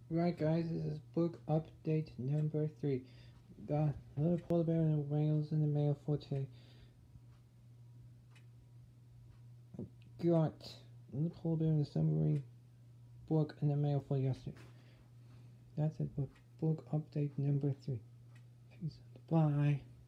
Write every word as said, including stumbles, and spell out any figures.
Right guys, this is book update number three. Got a little polar bear and whales in the mail for today. Got a little polar bear and the submarine book in the mail for yesterday. That's it, book, book update number three. Peace. Bye.